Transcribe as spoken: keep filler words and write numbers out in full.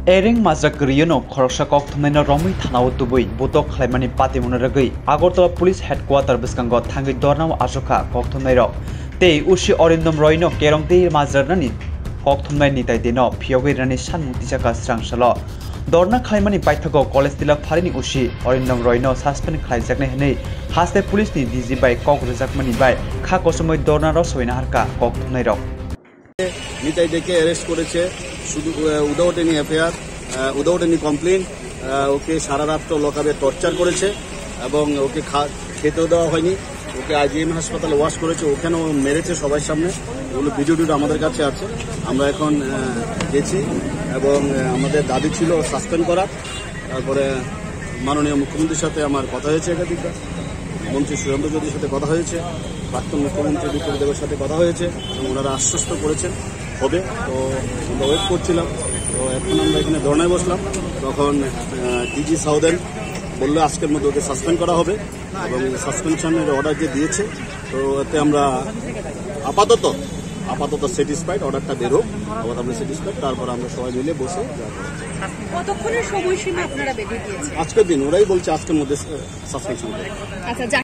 Ereng Mazak Riono, Korosha Koktuma Romi Tanao Dubai, Botok Clemani Patimunaragi, Agartala Police Headquarter Biskango, Tangi Dornao Ashoka, Koktumero. They Ushi Orindum Roino, Kerong de Mazarani, Koktumani Dino, Piogirani Shan Mutisaka Strangshala. Dorna Clemani Paitago, Colestilla Parini Ushi, Orindum Roino, Suspend Khaijaknai, has the police need dizzy by Kok Zakmani by Kakosumoi Dorna Rosso in Harka, Koktumero. Nitai দেখে arrest করেছে শুধু without any FIR without any complain okay সারা রাত লকআপে torture করেছে এবং ওকে খেতেও দেওয়া হয়নি ওকে আইজিএম হাসপাতালে ওয়াশ করেছে ওখানেও মেরেছে সবার সামনে ওগুলো ভিডিওটা আমাদের কাছে আছে আমরা এখন গেছি এবং আমাদের দাবি ছিল সাসপেন্ড করা তারপরে মাননীয় মুখ্যমন্ত্রীর সাথে আমার কথা হয়েছে একাধিকবার মন্ত্রী সুরেন্দ্র জ্যোতির সাথে কথা হয়েছে প্রাক্তন মুখ্যমন্ত্রী বিপ্লব দেবের সাথে কথা হয়েছে এবং ওনারা আশ্বস্ত করেছেন হবে তো আমরা ওয়েট করছিলাম তো এখন আমরা এখানে ধর্নায় বসলাম তখন ডিজি সাউদার্ন বললো আজকের মধ্যে ওকে সাসপেন্ড করা হবে এবং সাসপেনশনের অর্ডার যে দিয়েছে তো এতে আমরা আপাতত আপাতত স্যাটিসফাইড অর্ডারটা বেরো আবার আমরা স্যাটিসফাইড তারপর আমরা সবাই মিলে বসে কতক্ষণের সময়সীমা আপনারা বেঁধে দিয়েছেন আজকের দিন ওরাই বলছে আজকের মধ্যে সাসপেনশন